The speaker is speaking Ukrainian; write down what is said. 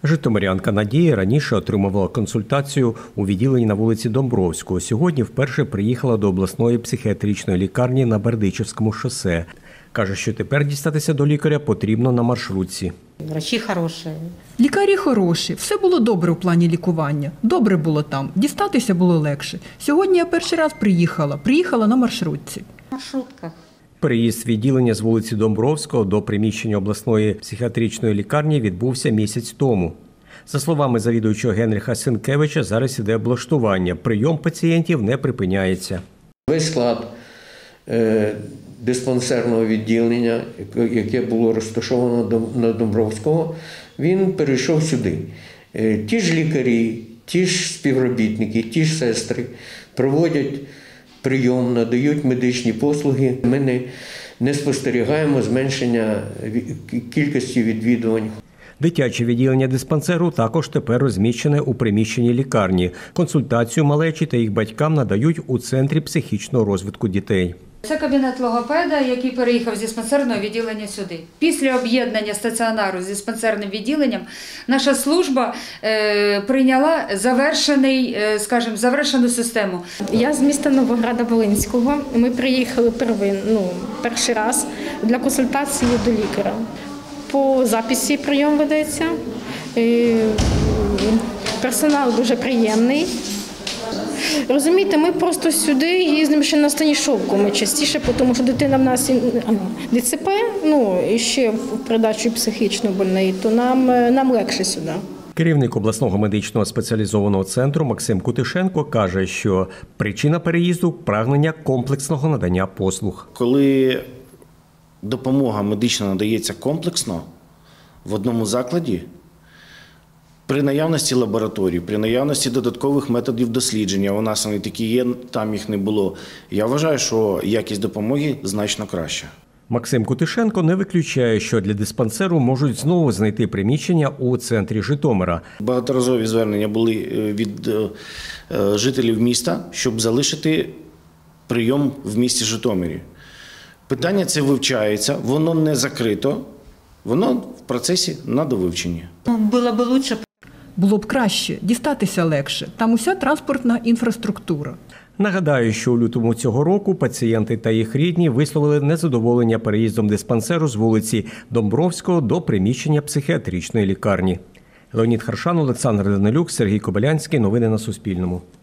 Житомирянка Надія раніше отримувала консультацію у відділенні на вулиці Домбровського. Сьогодні вперше приїхала до обласної психіатричної лікарні на Бердичівському шосе. Каже, що тепер дістатися до лікаря потрібно на маршрутці. Врачі хороші. Лікарі хороші. Все було добре у плані лікування. Добре було там. Дістатися було легше. Сьогодні я перший раз приїхала. Приїхала на маршрутці. Маршрутка. Переїзд відділення з вулиці Домбровського до приміщення обласної психіатричної лікарні відбувся місяць тому. За словами завідуючого Генріха Сенкевича, зараз іде облаштування. Прийом пацієнтів не припиняється. Весь склад диспансерного відділення, яке було розташовано на Домбровського, він перейшов сюди. Ті ж лікарі, ті ж співробітники, ті ж сестри проводять прийом, надають медичні послуги. Ми не спостерігаємо зменшення кількості відвідувань. Дитяче відділення диспансеру також тепер розміщене у приміщенні лікарні. Консультацію малечі та їх батькам надають у Центрі психічного розвитку дітей. Це кабінет логопеда, який переїхав з диспансерного відділення сюди. Після об'єднання стаціонару з диспансерним відділенням наша служба прийняла завершену систему. Я з міста Новограда-Волинського. Ми приїхали перший раз для консультації до лікаря. По записі прийом ведеться. Персонал дуже приємний. Розумієте, ми просто сюди їздимо ще на стані шовку. Ми частіше, тому що дитина в нас ДЦП, і ще в придачу психічно больної, то нам легше сюди. Керівник обласного медичного спеціалізованого центру Максим Кутишенко каже, що причина переїзду – прагнення комплексного надання послуг. Коли допомога медична надається комплексно в одному закладі, при наявності лабораторій, при наявності додаткових методів дослідження, у нас вони такі є, там їх не було, я вважаю, що якість допомоги значно краща. Максим Кутишенко не виключає, що для диспансеру можуть знову знайти приміщення у центрі Житомира. Багаторазові звернення були від жителів міста, щоб залишити прийом в місті Житомирі. Питання це вивчається, воно не закрито, воно в процесі на довивченні. Було б краще, дістатися легше. Там уся транспортна інфраструктура. Нагадаю, що у лютому цього року пацієнти та їх рідні висловили незадоволення переїздом диспансеру з вулиці Домбровського до приміщення психіатричної лікарні. Леонід Харшан, Олександр Данилюк, Сергій Кобилянський. Новини на Суспільному.